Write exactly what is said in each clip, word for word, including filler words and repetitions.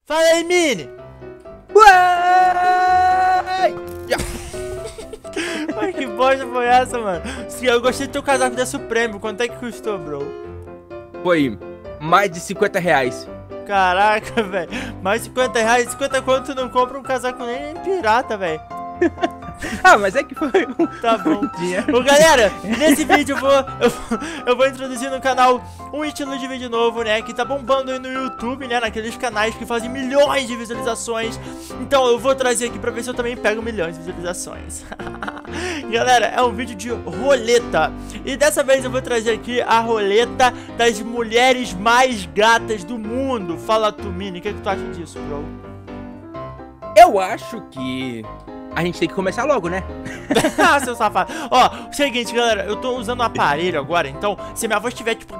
Fala aí, Mini! Ué! Ai, que bosta foi essa, mano? Eu gostei do teu casaco da Supremo. Quanto é que custou, bro? Foi mais de cinquenta reais. Caraca, velho. Mais cinquenta reais. cinquenta quanto tu não compra um casaco nem pirata, velho. Ah, mas é que foi um... Tá bom. Ô, galera, nesse vídeo eu vou, eu, eu vou introduzir no canal um estilo de vídeo novo, né? Que tá bombando aí no YouTube, né? Naqueles canais que fazem milhões de visualizações. Então eu vou trazer aqui pra ver se eu também pego milhões de visualizações. Galera, é um vídeo de roleta. E dessa vez eu vou trazer aqui a roleta das mulheres mais gatas do mundo. Fala tu, Mini, o que, é que tu acha disso, bro? Eu acho que a gente tem que começar logo, né? Ah, seu safado. Ó, seguinte, galera, eu tô usando o aparelho agora, então se minha voz estiver tipo...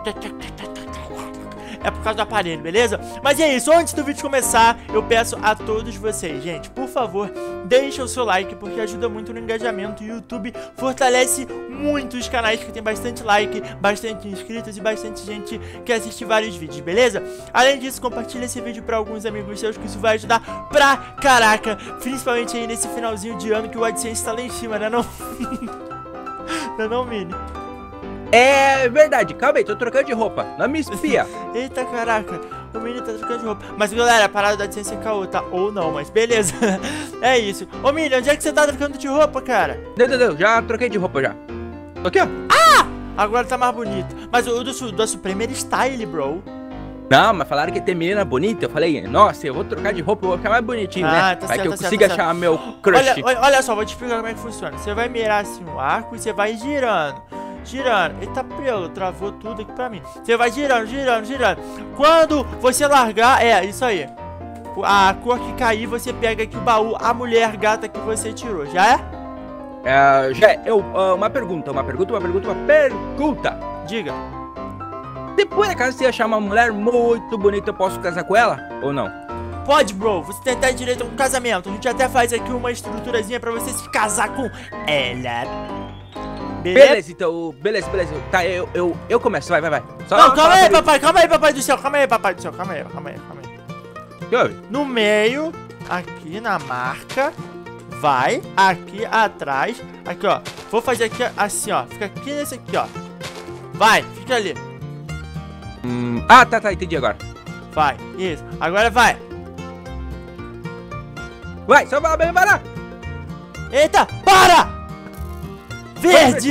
é por causa do aparelho, beleza? Mas é isso, antes do vídeo começar, eu peço a todos vocês, gente, por favor, deixa o seu like, porque ajuda muito no engajamento. O YouTube fortalece muito os canais que tem bastante like, bastante inscritos e bastante gente que assiste vários vídeos, beleza? Além disso, compartilha esse vídeo pra alguns amigos seus, que isso vai ajudar pra caraca, principalmente aí nesse finalzinho de ano que o AdSense tá lá em cima, né não? Não é não, Mini? É verdade, calma aí, tô trocando de roupa, não me espia. Eita, caraca, o menino tá trocando de roupa. Mas galera, a parada da AdSense é caô, tá? Ou não, mas beleza. É isso. Ô, Mini, onde é que você tá trocando de roupa, cara? Deu, deu, deu, já troquei de roupa já. Aqui, ó. Ah! Agora tá mais bonito. Mas o do, do Supreme era style, bro. Não, mas falaram que tem menina bonita. Eu falei, nossa, eu vou trocar de roupa, eu vou ficar mais bonitinho, ah, né? Tá Vai certo, que eu tá consiga certo, tá achar meu crush. Olha, olha, olha só, vou te explicar como é que funciona. Você vai mirar assim o arco e você vai girando. Girando. Eita, pelo, travou tudo aqui pra mim. Você vai girando, girando, girando. Quando você largar, é, isso aí. A cor que cair, você pega aqui o baú, a mulher gata que você tirou. Já é? É, já é. Eu, uh, uma pergunta, uma pergunta, uma pergunta, uma pergunta. Diga. Se por acaso você achar uma mulher muito bonita, eu posso casar com ela? Ou não? Pode, bro. Você tem até direito a um casamento. A gente até faz aqui uma estruturazinha pra você se casar com ela. Beleza, beleza então, beleza, beleza. Tá, eu, eu, eu começo, vai, vai, vai. Só, não, calma aí, papai, calma aí, papai do céu. Calma aí, papai do céu. Calma aí, calma aí, calma aí. Que houve? No meio, aqui na marca. Vai, aqui atrás. Aqui, ó. Vou fazer aqui assim, ó. Fica aqui nesse aqui, ó. Vai, fica ali. Hum, ah, tá, tá, entendi agora. Vai, isso. Agora vai. Vai, só vai, vai, vai lá. Eita, para! Verde!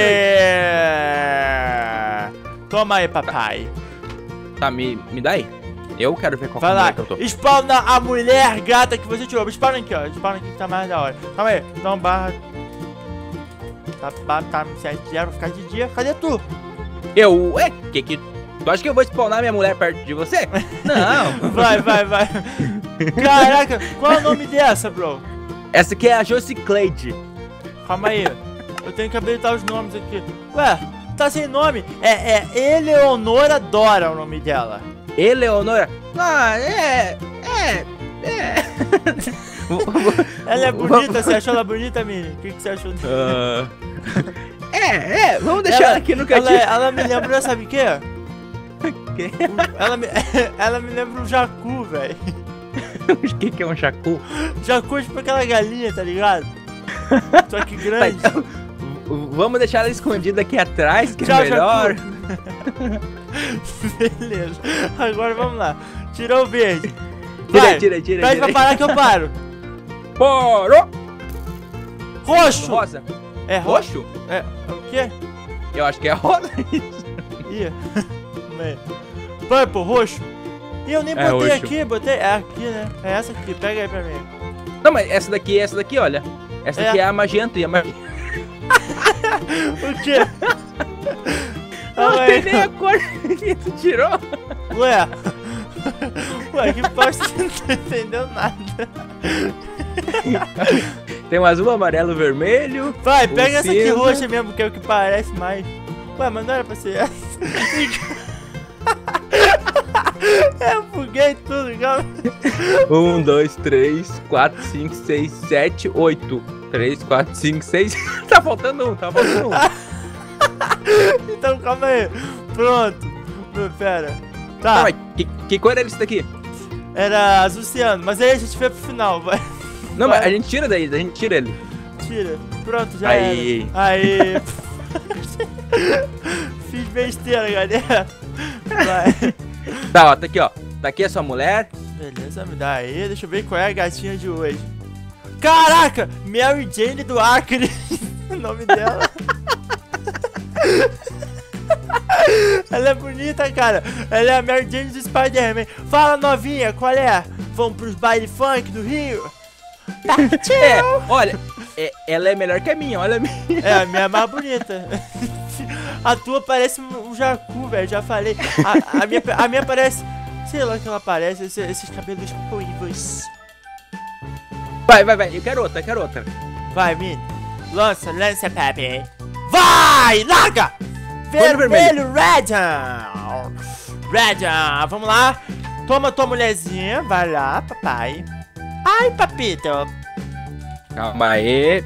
Toma aí, papai. Tá, me, me dá aí. Eu quero ver qual vai lá, que eu tô. Spawna a mulher gata que você tirou. Spawna aqui, ó. Spawna aqui que tá mais da hora. Calma aí. Então, barra. Tá, tá, tá sete zero, ficar de dia. Cadê tu? Eu? Ué? Que que... Tu acha que eu vou spawnar minha mulher perto de você? Não. Vai, vai, vai. Caraca, qual é o nome dessa, bro? Essa aqui é a Josicleide. Calma aí. Eu tenho que habilitar os nomes aqui. Ué, tá sem nome. É, é Eleonora Dora o nome dela. Eleonora? Ah, é... É... É... Ela é bonita? Você achou ela bonita, Mini? O que, que você achou dela? Uh... É, é, vamos deixar ela, ela aqui no cantinho. Ela, ela me lembrou, sabe o quê? Que? Ela me, ela me lembra um jacu, velho. O que, que é um jacu? Jacu é tipo aquela galinha, tá ligado? Só que grande. Tá, então, vamos deixar ela escondida aqui atrás, que Tchau, é melhor. Beleza. Agora vamos lá. Tirou o verde. Tira, tira, tira. Pede pra parar que eu paro. Parou! Roxo! Rosa. É roxo? Roxo? É, é o quê? Eu acho que é rosa isso. Ih. Purple, roxo. E eu nem é botei roxo. aqui, botei. É aqui, né? É essa aqui, pega aí pra mim. Não, mas essa daqui, essa daqui, olha. Essa é. daqui é a magenta e a magenta. O quê? Não tem nem a cor que tu tirou. Ué. Ué, que bosta, não tô entendendo nada. Tem um azul, amarelo, vermelho. Vai, pega essa aqui cinza. roxa mesmo, que é o que parece mais. Ué, mas não era pra ser essa. Eu buguei tudo, calma. Um, dois, três, quatro, cinco, seis, sete, oito. Três, quatro, cinco, seis. Tá faltando um, tá faltando um. Então calma aí. Pronto. Pera. Tá. Ah, mas que, que cor é isso daqui? era azul ciano, mas aí a gente foi pro final, vai. Não, vai. mas a gente tira daí, a gente tira ele. Tira. Pronto, já Aí. era. Aí. Fiz besteira, galera. Vai. Tá, ó, tá aqui, ó. Tá aqui a sua mulher. Beleza, me dá aí. Deixa eu ver qual é a gatinha de hoje. Caraca! Mary Jane do Acre. O nome dela. Ela é bonita, cara. Ela é a Mary Jane do Spider-Man. Fala, novinha, qual é? Vamos pros baile funk do Rio? É, olha, é, ela é melhor que a minha, olha a minha. É, a minha é mais bonita. A tua parece um jacu, velho, já falei. A, a, minha, a minha parece... Sei lá o que ela parece, esses, esses cabelos ruivos. Vai, vai, vai, eu quero outra, eu quero outra. Vai, Mini. Lança, lança, Pepe. Vai, larga! Vermelho, Vermelho, Red. Red, vamos lá. Toma tua mulherzinha, vai lá, papai. Ai, papito. Calma aí.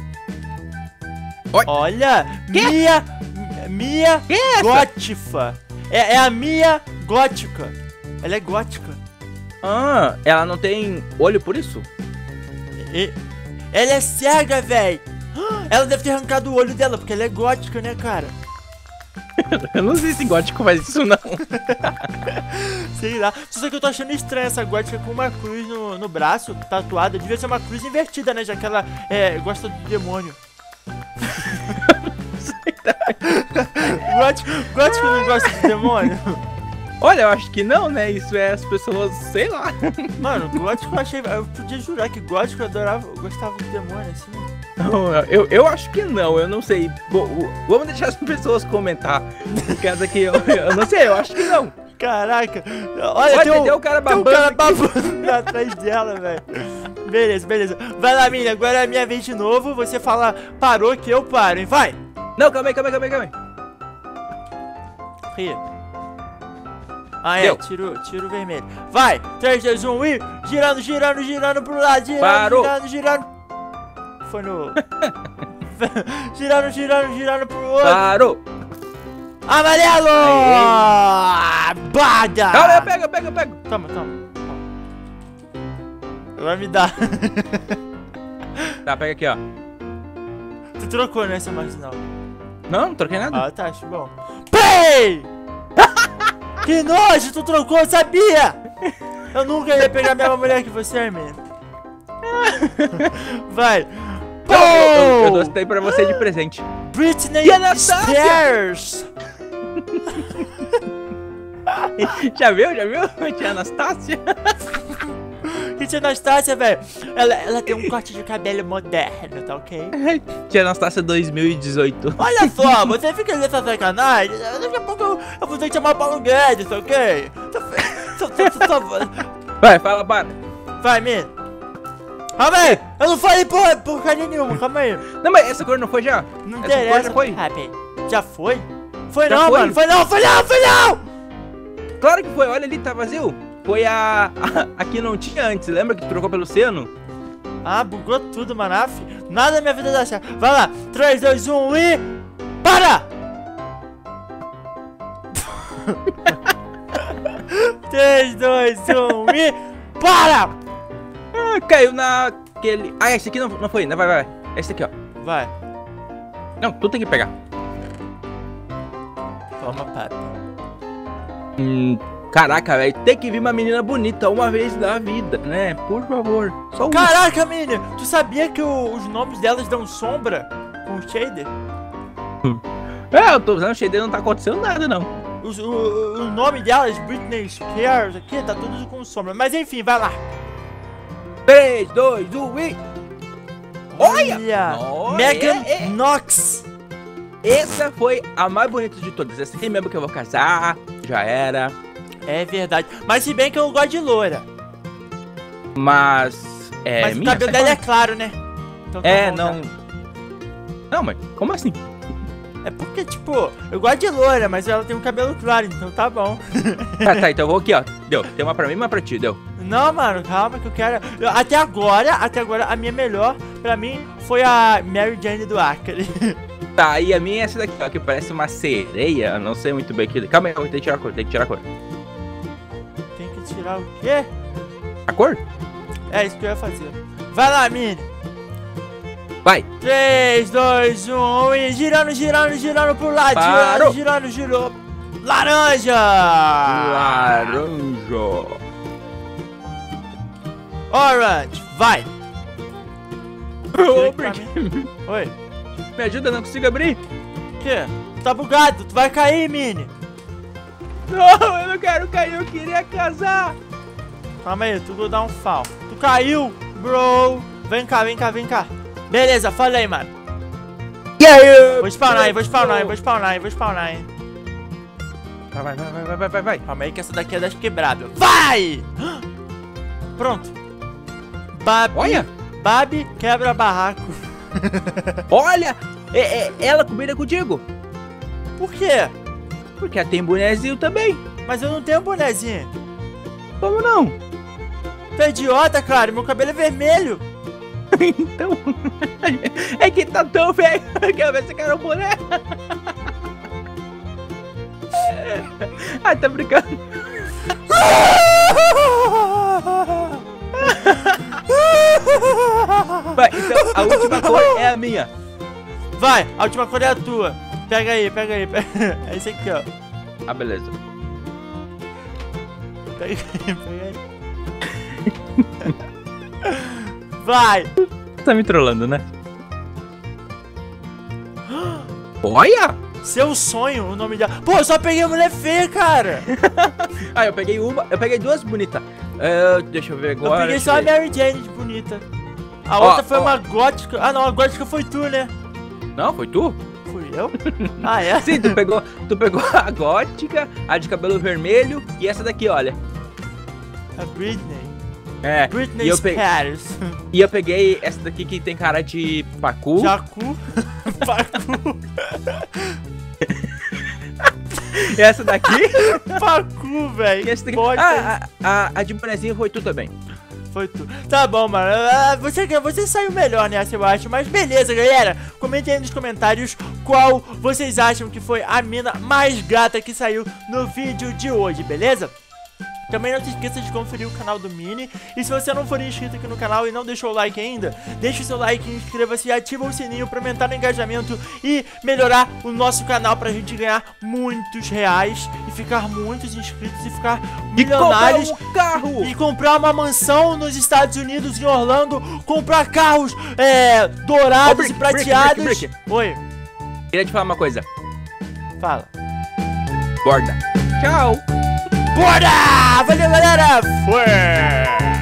Oi. Olha, Que? Mia, Mia Que é essa? Gótifa. É, é a Mia Gótica. Ela é gótica. Ah, ela não tem olho por isso? E, ela é cega, véi. Ela deve ter arrancado o olho dela, porque ela é gótica, né, cara? Eu não sei se gótico faz isso, não. Sei lá. Só que eu tô achando estranha essa gótica com uma cruz no, no braço, tatuada. Devia ser uma cruz invertida, né? Já que ela é, gosta do demônio. Gótico, gótico não gosta de demônio? Olha, eu acho que não, né? Isso é as pessoas, sei lá. Mano, gótico eu achei... Eu podia jurar que gótico eu adorava, eu gostava do demônio, assim. Não, eu, eu acho que não, eu não sei. Bo- Vamos deixar as pessoas comentar. Por causa que eu, eu não sei, eu acho que não. Caraca. Olha, Olha, tem um, tem um cara tem um babando cara aqui. babando atrás dela, velho. Beleza, beleza. Vai lá, Mini, agora é a minha vez de novo. Você fala parou que eu paro, hein? Vai. Não, calma aí, calma aí, calma aí, calma aí. Ih. Ah, é, Deu. tiro, tiro vermelho. Vai, três, dois, um e... Girando, girando, girando pro lado, girando, Parou. girando, girando. Foi no... girando, girando, girando pro outro. Parou. Amarelo! Bada! Calma aí, pega, pega, pega. Toma, toma. Agora me dá. Tá, pega aqui, ó. Tu trocou, né, seu marginal? Não, não troquei nada. Ah, tá, acho bom. Pei! Que nojo, tu trocou, eu sabia! Eu nunca ia pegar a mesma mulher que você, menino. Vai. Não, eu, eu, eu Pô! dou isso daí pra você de presente. Britney E Anastasia? Spears! Já viu, já viu? Tia Anastácia. Que tia Anastácia, velho? Ela, ela tem um corte de cabelo moderno, tá ok? Tia Anastácia dois mil e dezoito. Olha só, você fica nessa sacanagem. Daqui a pouco eu, eu vou ter que chamar o Paulo Guedes, tá ok? Só- só- só- só- Vai, fala, para. Vai, menino. Calma aí, eu não falei porra, porcaria nenhuma, calma aí. Não, mas essa cor não foi já? Não Essa cor interessa. já foi? Ah, peraí. Já foi? Foi Já não, foi? mano. Foi não, foi não, foi não! Claro que foi, olha ali, tá vazio. Foi a... a... a que não tinha antes, lembra que tu trocou pelo Ciano? Ah, bugou tudo, Manaf. Nada na minha vida dá certo. Vai lá, três, dois, um e... Para! três, dois, um e... Para! Ah, caiu naquele... Ah, esse aqui não, não foi ainda, vai, vai, vai. Esse aqui, ó. Vai. Não, tu tem que pegar. Toma, para. Hum, caraca, velho, tem que vir uma menina bonita uma vez na vida, né? Por favor, só um. Caraca, menina, tu sabia que o- os nomes delas dão sombra com o shader? É, eu tô usando o shader, não tá acontecendo nada, não. Os- o, o, o nome delas, Britney Spears, aqui, tá tudo com sombra. Mas enfim, vai lá. três, dois, um e... Olha! Olha, Megan é, é. Knox. Essa foi a mais bonita de todas. Essa aqui mesmo que eu vou casar, já era. É verdade. Mas se bem que eu gosto de loira. Mas... É Mas o minha, cabelo sai dela é fora. claro, né? Então tá É, bom, não... tá. Não, mas como assim? É porque, tipo, eu gosto de loira, mas ela tem um cabelo claro, então tá bom. Tá, tá, então eu vou aqui, ó. Deu, tem uma pra mim e uma pra ti, deu. Não, mano, calma que eu quero... eu- até agora, até agora, a minha melhor, pra mim, foi a Mary Jane do Acre. Tá, e a minha é essa daqui, ó, que parece uma sereia. Não sei muito bem aqui. Calma aí, eu tenho que tirar a cor, tem que tirar a cor. Tem que tirar o quê? A cor? É isso que eu ia fazer. Vai lá, Mini. Vai. três, dois, um e girando, girando, girando pro lado. Parou. Girando, girando, girou. Laranja. Laranja. Orange. Vai. Ô, pra Brick. Oi. Me ajuda, não consigo abrir. O quê? Tá bugado. Tu vai cair, Mini. Não, eu não quero cair, eu queria casar. Calma aí, tu dá um fall. Tu caiu, bro. Vem cá, vem cá, vem cá. Beleza, falei, mano. E aí? Vou spawnar aí, vou spawnar aí, vou spawnar aí, vou spawnar aí. Vai, vai, vai, vai, vai, vai, vai. Calma aí que essa daqui é das quebradas. Vai! Pronto. Babi, Olha. Babi quebra barraco. Olha, é, é, ela combina contigo. Por quê? Porque ela tem bonezinho também. Mas eu não tenho bonezinho. Como não? Tu é idiota, cara, meu cabelo é vermelho. Então, é que tá tão velho. Quero ver se quer um boné. Ah, tá brincando. Vai, então a última cor é a minha. Vai, a última cor é a tua. Pega aí, pega aí, pega. É esse aqui, ó. Ah, beleza. Pega aí, pega aí. Vai! Tá me trollando, né? Olha! Seu sonho, o nome dela. Pô, eu só peguei a mulher feia, cara. Ah, eu peguei uma, eu peguei duas bonitas. Uh, deixa eu ver agora. Eu peguei só a Mary Jane de bonita. A Ó, outra foi ó. uma gótica. Ah, não, a gótica foi tu, né? Não, foi tu? Fui eu? Ah, é? Sim, tu pegou, tu pegou a gótica, a de cabelo vermelho e essa daqui, olha. A Britney. É, Britney e eu, pe... Spears. e eu peguei essa daqui que tem cara de pacu. Jacu. Pacu. E essa daqui. Pacu, velho. E essa daqui. Pode Ah, a, a, a de bonezinho foi tu também. Foi tu. Tá bom, mano. Ah, Você, você saiu melhor nessa, eu acho. Mas beleza, galera. Comentem aí nos comentários qual vocês acham que foi a mina mais gata que saiu no vídeo de hoje, beleza? Também não se esqueça de conferir o canal do Mini. E se você não for inscrito aqui no canal e não deixou o like ainda, deixe o seu like, inscreva-se e ativa o sininho para aumentar o engajamento e melhorar o nosso canal pra gente ganhar muitos reais e ficar muitos inscritos e ficar milionários. E comprar um carro! E comprar uma mansão nos Estados Unidos, em Orlando, comprar carros é, dourados Ô, Brick, e prateados. Brick, Brick, Brick. Oi, Queria te falar uma coisa. fala. Borda. Tchau! Bora! Valeu, galera! Foi!